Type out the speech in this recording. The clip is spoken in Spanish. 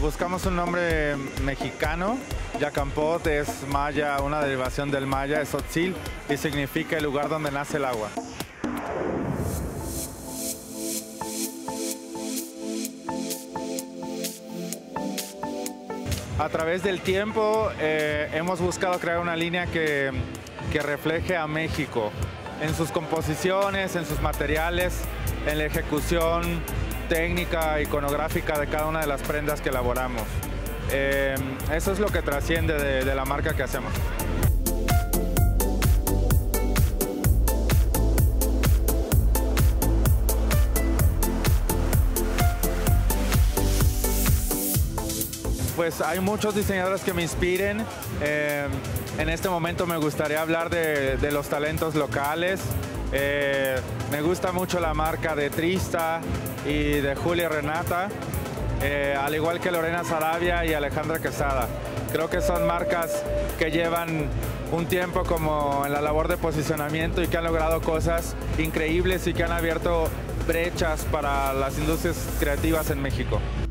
Buscamos un nombre mexicano. Yacampot es maya, una derivación del maya, es Tzotzil, y significa el lugar donde nace el agua. A través del tiempo hemos buscado crear una línea que refleje a México en sus composiciones, en sus materiales, en la ejecución técnica, iconográfica de cada una de las prendas que elaboramos. Eso es lo que trasciende de la marca que hacemos. Pues hay muchos diseñadores que me inspiren. En este momento me gustaría hablar de los talentos locales. Me gusta mucho la marca de Trista y de Julia Renata, al igual que Lorena Sarabia y Alejandra Quesada. Creo que son marcas que llevan un tiempo como en la labor de posicionamiento y que han logrado cosas increíbles y que han abierto brechas para las industrias creativas en México.